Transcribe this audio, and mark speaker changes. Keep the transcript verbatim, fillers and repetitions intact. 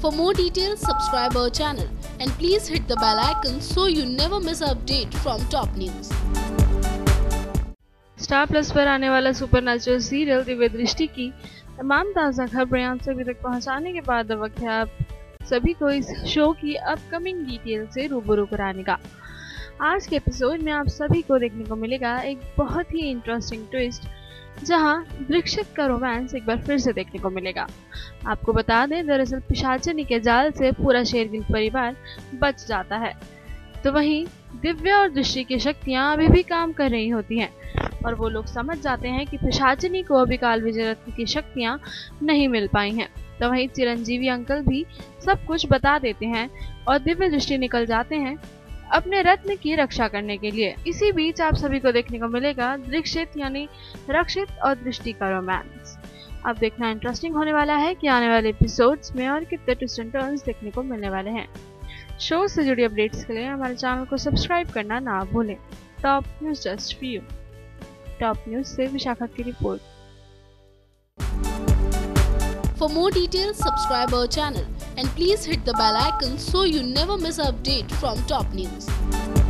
Speaker 1: For more details, subscribe our channel and please hit the bell icon so you never miss an update from top news.
Speaker 2: Star Plus पर आने वाला supernatural serial Divya दृष्टि की तमाम ताज़ा खबरें आप सभी तक पहुंचाने के बाद अब वक्त है आप सभी को इस शो की अपकमिंग डिटेल से रूबरू कराने का। आज के एपिसोड में आप सभी को देखने को मिलेगा एक बहुत ही इंटरेस्टिंग ट्विस्ट, जहां दीक्षित का रोमांस एक बार फिर से देखने को मिलेगा। आपको बता दें, दरअसल पिशाचिनी के जाल से पूरा शेरगिल परिवार बच जाता है, तो वहीं दिव्य और दृष्टि की शक्तियां अभी भी काम कर रही होती हैं और वो लोग समझ जाते हैं कि पिशाचिनी को अभी काल विजय रत्न की शक्तियां नहीं मिल पाई हैं। तो वहीं चिरंजीवी अंकल भी सब कुछ बता देते हैं और दिव्य दृष्टि निकल जाते हैं अपने रत्न की रक्षा करने के लिए। इसी बीच आप सभी को देखने को मिलेगा दीक्षित यानी रक्षित और दृष्टि का रोमांस। अब देखना इंटरेस्टिंग होने वाला है कि आने वाले एपिसोड्स में और कितने ट्विस्ट एंड टर्न्स देखने को मिलने वाले हैं। शो से जुड़ी अपडेट्स के लिए हमारे चैनल को सब्सक्राइब करना ना भूलें। Top news just for you. Top news से विशाखा की रिपोर्ट।
Speaker 1: For more details, subscribe our channel and please hit the bell icon so you never miss an update from top news.